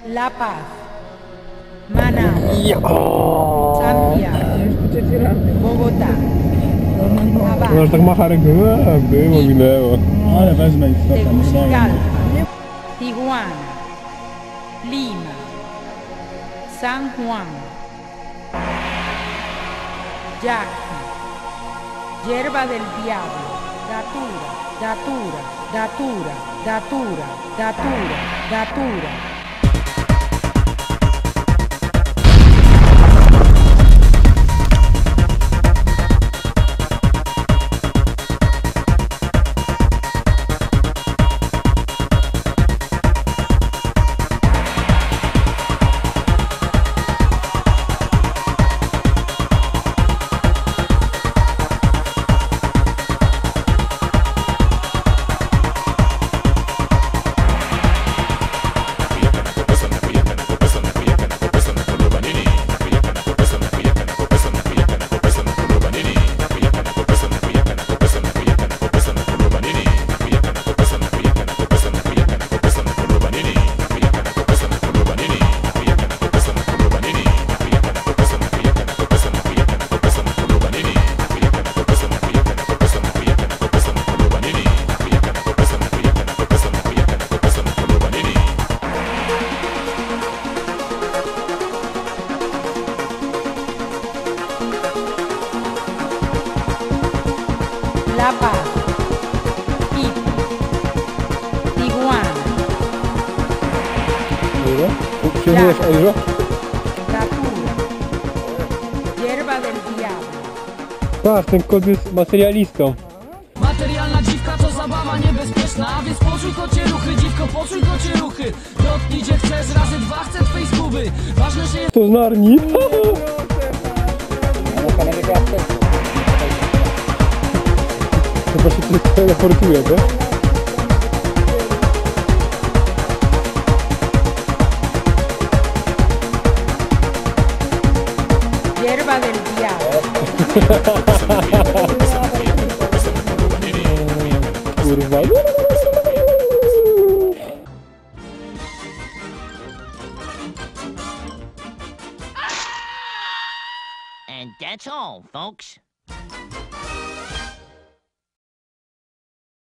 La Paz, Manaus, Santiago, Bogotá, Aż Habana, tak macha ręką, było, minęło. Ale wezmę i wstawam, nie daję. Tegucigalpa, Tijuana, Lima, San Juan, Yaqui, Yerba del Diablo, Datura, Datura, Datura, Datura, Datura, Datura. La Paz, Quito, Tijuana, Przyjmujesz Euro? Datura, Yerba del Diablo. Patrz, ten kod jest materialistą. Materialna dziwka to zabawa niebezpieczna, a więc poczuj kocie ruchy, dziwko, poczuj kocie ruchy. Dotknij gdzie chcesz, razy dwa chcę twej skówy. Ważne, że jest To z Narni. Chyba się tu teleportuje, tak? Yerba del Diablo. Kurwa. And that's all, folks.